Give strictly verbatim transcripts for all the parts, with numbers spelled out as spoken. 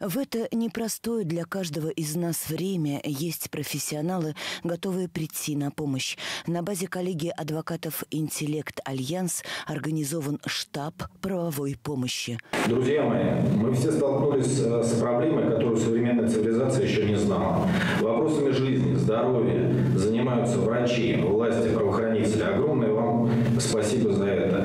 В это непростое для каждого из нас время есть профессионалы, готовые прийти на помощь. На базе коллегии адвокатов «Интеллект Альянс» организован штаб правовой помощи. Друзья мои, мы все столкнулись с проблемой, которую современная цивилизация еще не знала. Вопросами жизни, здоровья занимаются врачи, власти, правоохранители. Огромное вам спасибо за это.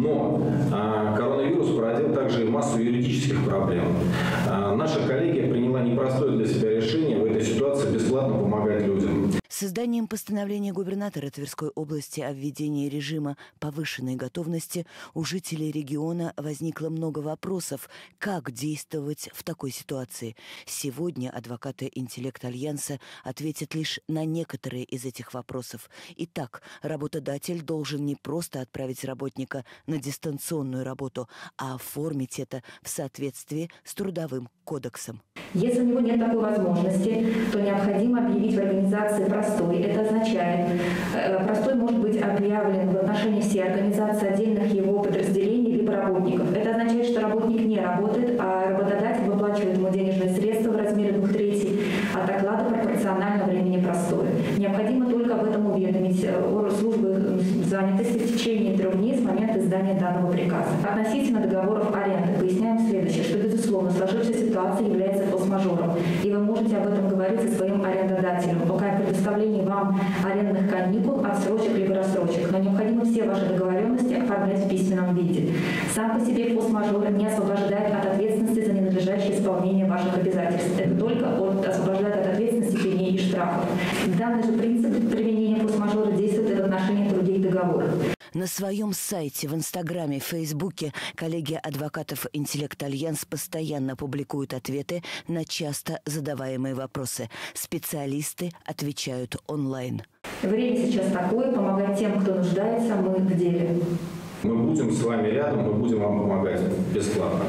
Но а, коронавирус породил также и массу юридических проблем. А, наша коллегия приняла непростое для себя решение в этой ситуации бесплатно помогать людям. С изданием постановления губернатора Тверской области о введении режима повышенной готовности у жителей региона возникло много вопросов, как действовать в такой ситуации. Сегодня адвокаты «Интеллект Альянса» ответят лишь на некоторые из этих вопросов. Итак, работодатель должен не просто отправить работника на дистанционную работу, а оформить это в соответствии с Трудовым кодексом. Если у него нет такой возможности, то необходимо объявить в организации простой. Это означает, простой может быть объявлен в отношении всей организации, отдельных его подразделений либо работников. Это означает, что работник не работает, а работодатель выплачивает ему денежные средства в размере двух третей от оклада пропорционально времени простоя. Необходимо только об этом уведомить службы занятости в течение трех дней с момента издания данного приказа. Относительно договоров аренды поясняем следующее, что, безусловно, сложившаяся ситуация является форс-мажором, и вы можете об этом говорить со своим арендодателем, пока о предоставлении вам арендных каникул, отсрочек либо рассрочек, но необходимо все ваши договоренности оформлять в письменном виде. Сам по себе форс-мажор не освобождает от ответственности за ненадлежащее исполнение ваших обязательств. Это только от, освобождает от ответственности пеней и штрафов. Данный же принцип применения форс-мажора действует и в отношении других договоров. На своем сайте, в Инстаграме, Фейсбуке коллегия адвокатов «Интеллект Альянс» постоянно публикуют ответы на часто задаваемые вопросы. Специалисты отвечают онлайн. Время сейчас такое, помогать тем, кто нуждается, мы в деле. Мы будем с вами рядом, мы будем вам помогать бесплатно.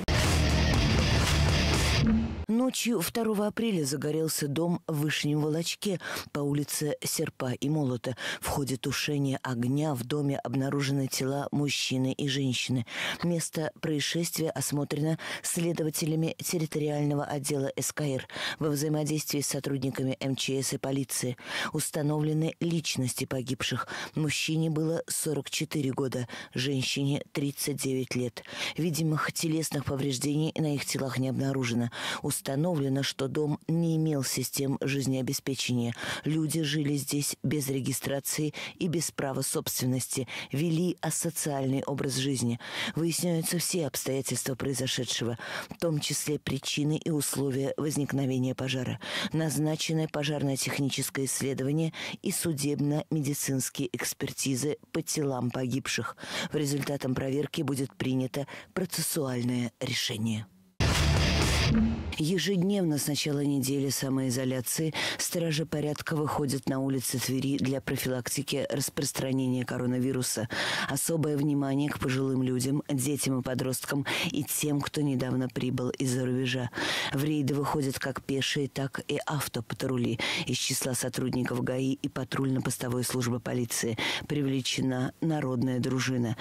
Ночью второго апреля загорелся дом в Вышнем Волочке по улице Серпа и Молота. В ходе тушения огня в доме обнаружены тела мужчины и женщины. Место происшествия осмотрено следователями территориального отдела эс ка эр во взаимодействии с сотрудниками эм че эс и полиции. Установлены личности погибших. Мужчине было сорок четыре года, женщине тридцать девять лет. Видимых телесных повреждений на их телах не обнаружено. Установлено, что дом не имел систем жизнеобеспечения. Люди жили здесь без регистрации и без права собственности, вели асоциальный образ жизни. Выясняются все обстоятельства произошедшего, в том числе причины и условия возникновения пожара. Назначены пожарно-техническое исследование и судебно-медицинские экспертизы по телам погибших. В результате проверки будет принято процессуальное решение. Ежедневно с начала недели самоизоляции стражи порядка выходят на улицы Твери для профилактики распространения коронавируса. Особое внимание к пожилым людям, детям и подросткам и тем, кто недавно прибыл из-за рубежа. В рейды выходят как пешие, так и автопатрули. Из числа сотрудников га и и патрульно-постовой службы полиции привлечена народная дружина.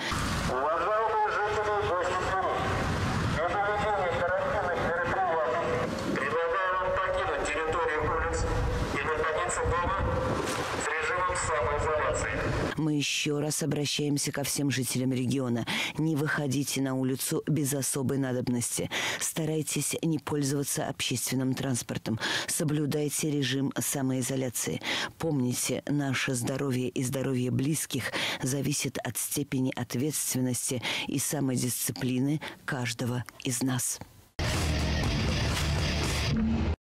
Мы еще раз обращаемся ко всем жителям региона. Не выходите на улицу без особой надобности. Старайтесь не пользоваться общественным транспортом. Соблюдайте режим самоизоляции. Помните, наше здоровье и здоровье близких зависит от степени ответственности и самодисциплины каждого из нас.